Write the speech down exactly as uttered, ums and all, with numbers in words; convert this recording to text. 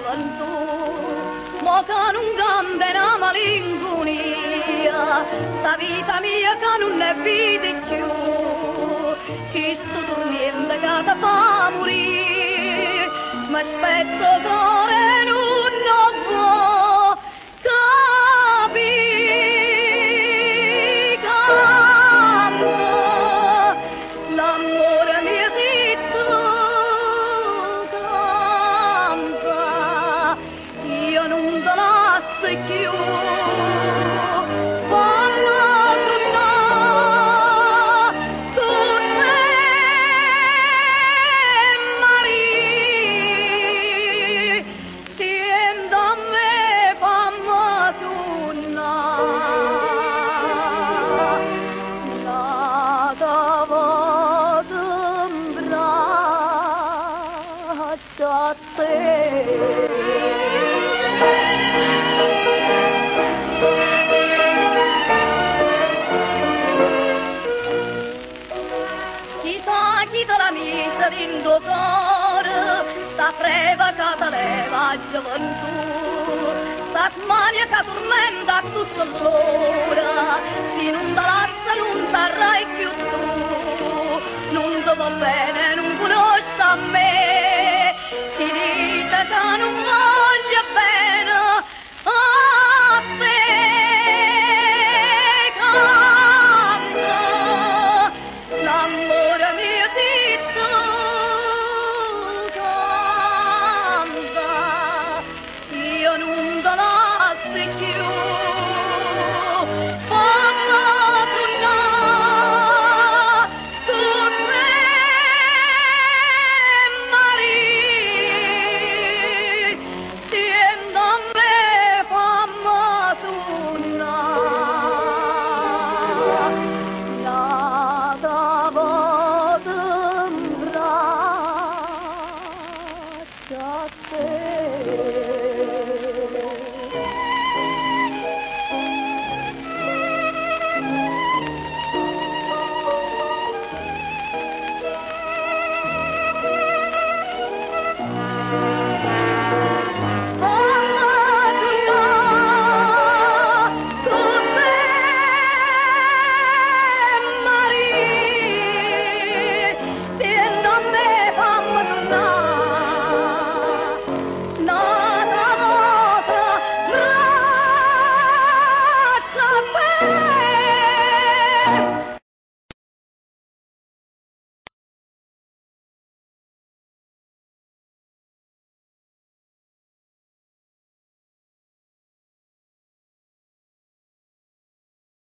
gioventù, mo che non canta una malinconia, sta vita mia che non è vita più, chi sto dormiendo che ti fa morire, ma aspetto cuore non può capire, canta, l'amore mio zitto canta, io non te lascio più. A te. Chissà chi te la mise in tuo cuore, sta freva che te leva gioventù, sta smania che tormenta tutto l'ora, se non te lascia non sarai più tu, non ti va bene, non conosci a me, si dice che non va